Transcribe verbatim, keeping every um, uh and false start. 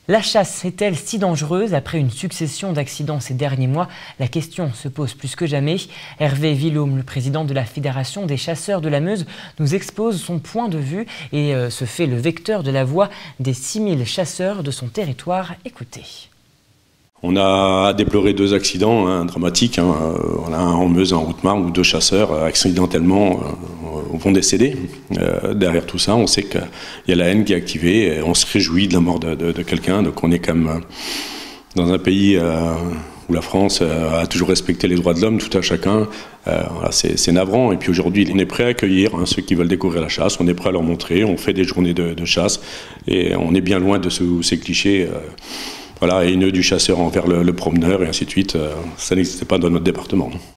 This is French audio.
La chasse est-elle si dangereuse? Après une succession d'accidents ces derniers mois, la question se pose plus que jamais. Hervé Villaume, le président de la Fédération des chasseurs de la Meuse, nous expose son point de vue et euh, se fait le vecteur de la voix des six mille chasseurs de son territoire. Écoutez. On a déploré deux accidents hein, dramatiques, hein, euh, un en Meuse, en Haute-Marne, où deux chasseurs euh, accidentellement euh, vont décéder. Euh, derrière tout ça, on sait qu'il y a la haine qui est activée, et on se réjouit de la mort de, de, de quelqu'un. Donc on est quand même euh, dans un pays euh, où la France euh, a toujours respecté les droits de l'homme, tout à chacun. Euh, voilà, c'est navrant. Et puis aujourd'hui, on est prêt à accueillir hein, ceux qui veulent découvrir la chasse, on est prêt à leur montrer, on fait des journées de, de chasse, et on est bien loin de ce, ces clichés. Euh, Voilà, haineux du chasseur envers le, le promeneur et ainsi de suite, ça n'existait pas dans notre département.